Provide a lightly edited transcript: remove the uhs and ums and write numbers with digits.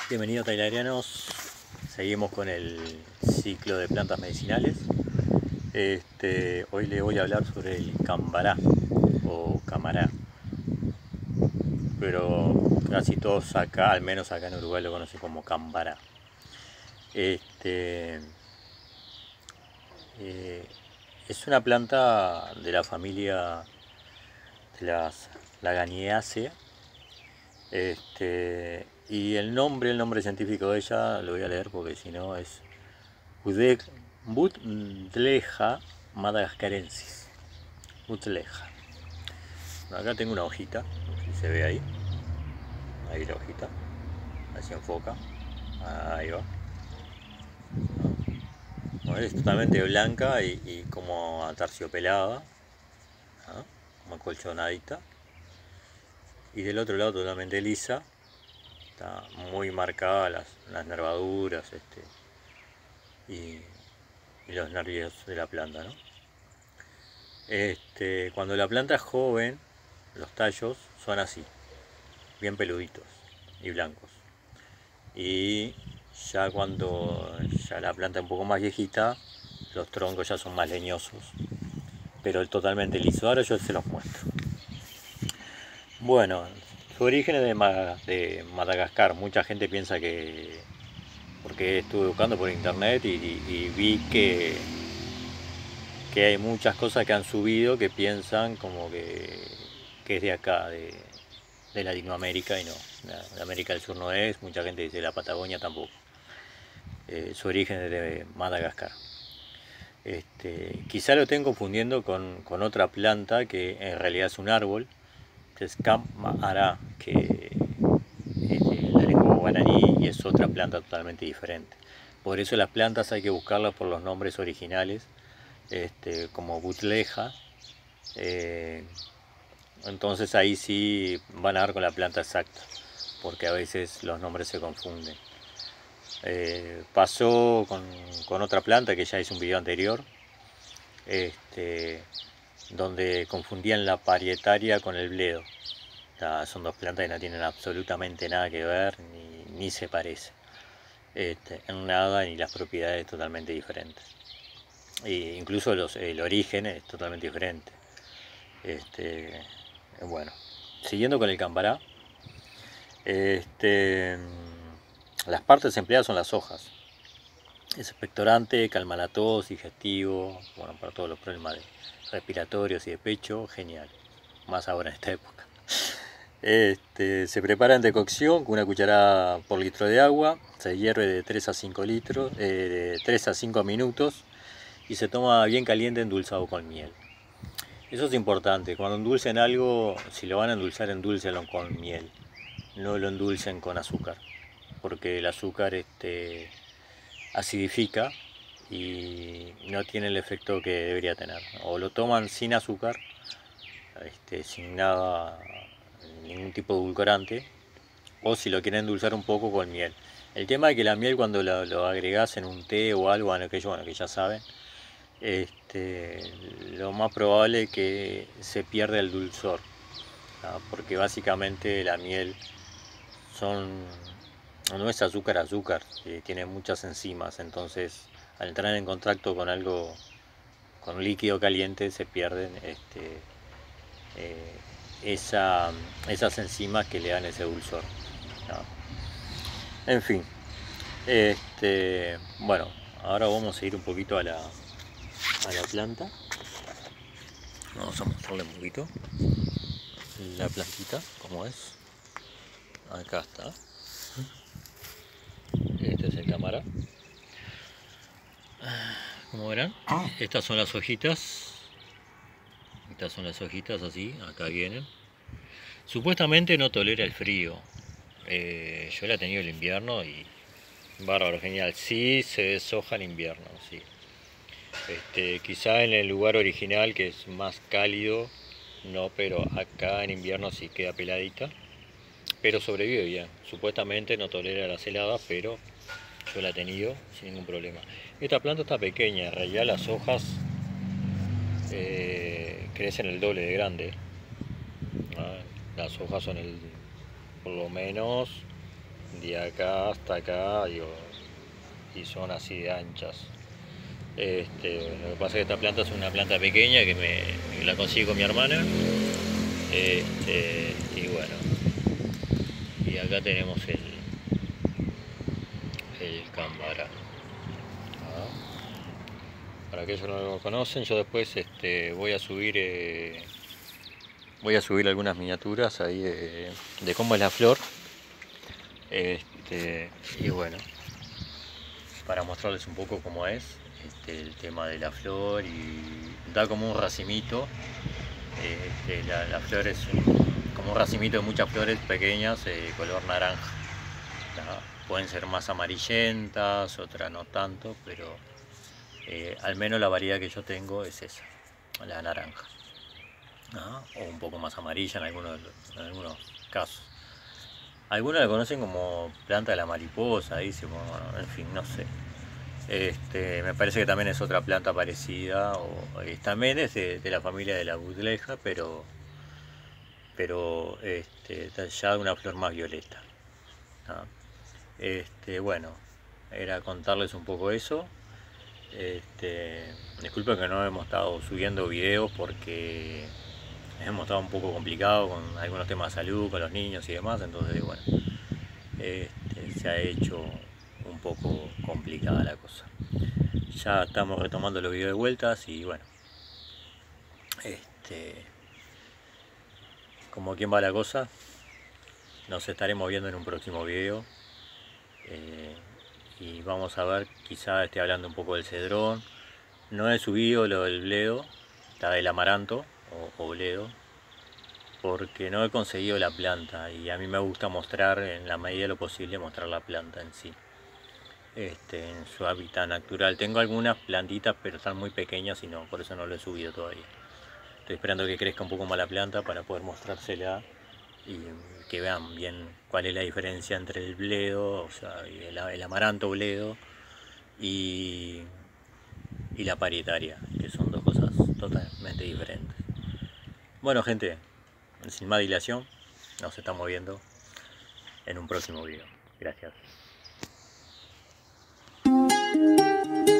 Bienvenidos tailarianos, seguimos con el ciclo de plantas medicinales. Hoy les voy a hablar sobre el cambará o camará, pero casi todos acá, al menos acá en Uruguay, lo conocen como cambará. Este, es una planta de la familia de las Laganeaceae. Y el nombre científico de ella lo voy a leer porque si no es Buddleja madagascarensis. Buddleja. Acá tengo una hojita, si se ve ahí. Ahí la hojita. Ahí se enfoca. Ahí va. Bueno, es totalmente blanca y como aterciopelada, ¿no? Como acolchonadita. Y del otro lado totalmente lisa. Está muy marcada las nervaduras y los nervios de la planta, ¿no? Cuando la planta es joven, los tallos son así, bien peluditos y blancos. Y ya cuando ya la planta es un poco más viejita, los troncos ya son más leñosos, pero totalmente liso. Ahora yo se los muestro. Bueno, su origen es de Madagascar. Mucha gente piensa que, porque estuve buscando por internet y vi que hay muchas cosas que han subido que piensan como que es de acá, de Latinoamérica, y no, de América del Sur no es, mucha gente dice de la Patagonia tampoco. Su origen es de Madagascar. Quizá lo estén confundiendo con otra planta que en realidad es un árbol, que es Camara, que es de la lengua guaraní y es otra planta totalmente diferente. Por eso las plantas hay que buscarlas por los nombres originales, como butleja. Entonces ahí sí van a dar con la planta exacta, porque a veces los nombres se confunden. Pasó con otra planta que ya hice un video anterior, donde confundían la parietaria con el bledo. Son dos plantas que no tienen absolutamente nada que ver, ni se parecen. En nada, ni las propiedades totalmente diferentes. Incluso el origen es totalmente diferente. Bueno, siguiendo con el cambará, las partes empleadas son las hojas. Es expectorante, calma la tos, digestivo, bueno, para todos los problemas respiratorios y de pecho, genial. Más ahora en esta época. Se prepara en decocción con una cucharada por litro de agua, se hierve de 3 a 5 litros, de 3 a 5 minutos y se toma bien caliente endulzado con miel. Eso es importante, cuando endulcen algo, si lo van a endulzar, endúlcenlo con miel, no lo endulcen con azúcar, porque el azúcar acidifica y no tiene el efecto que debería tener. O lo toman sin azúcar, sin nada, ningún tipo de edulcorante, o si lo quieren endulzar un poco con miel. El tema es que la miel cuando lo agregás en un té o algo, bueno, que ya saben, lo más probable es que se pierda el dulzor, ¿no? Porque básicamente la miel no es azúcar, tiene muchas enzimas, entonces al entrar en contacto con algo, con un líquido caliente, se pierden eh, esas enzimas que le dan ese dulzor, ¿no? En fin, bueno, ahora vamos a ir un poquito a la planta. Vamos a mostrarle un poquito la plantita, como es. Acá está. Este es el cámara. Como verán, estas son las hojitas. Estas son las hojitas así, acá vienen. Supuestamente no tolera el frío. Yo la he tenido el invierno y bárbaro, genial. Sí se deshoja en invierno, sí. Quizá en el lugar original, que es más cálido, no, pero acá en invierno sí queda peladita. Pero sobrevive bien. Supuestamente no tolera las heladas, pero yo la he tenido sin ningún problema. Esta planta está pequeña, en realidad las hojas crecen el doble de grande, ¿no? Las hojas son por lo menos de acá hasta acá, digo, y son así de anchas. Lo que pasa es que esta planta es una planta pequeña que me la consigo con mi hermana. Y bueno, y acá tenemos el cámbara. Para aquellos que no lo conocen, yo después voy a subir algunas miniaturas ahí de cómo es la flor. Y bueno, para mostrarles un poco cómo es el tema de la flor, y da como un racimito. La flor es como un racimito de muchas flores pequeñas de color naranja. Pueden ser más amarillentas, otras no tanto, pero al menos la variedad que yo tengo es esa, la naranja, o un poco más amarilla en algunos casos. Algunos la conocen como planta de la mariposa, dice, bueno, en fin, no sé. Me parece que también es otra planta parecida, también es de la familia de la butleja, pero ya de una flor más violeta. Bueno, era contarles un poco eso. Disculpen que no hemos estado subiendo videos porque hemos estado un poco complicados con algunos temas de salud, con los niños y demás, entonces bueno, se ha hecho un poco complicada la cosa. Ya estamos retomando los videos de vueltas y bueno, como quien va la cosa, nos estaremos viendo en un próximo video. Y vamos a ver, quizá esté hablando un poco del cedrón. No he subido lo del bledo, está del amaranto o bledo, porque no he conseguido la planta y a mí me gusta mostrar, en la medida de lo posible, mostrar la planta en sí, en su hábitat natural. Tengo algunas plantitas pero están muy pequeñas y no, por eso no lo he subido todavía. Estoy esperando que crezca un poco más la planta para poder mostrársela y que vean bien cuál es la diferencia entre el bledo, o sea, el amaranto bledo y la parietaria, que son dos cosas totalmente diferentes. Bueno, gente, sin más dilación, nos estamos viendo en un próximo video. Gracias.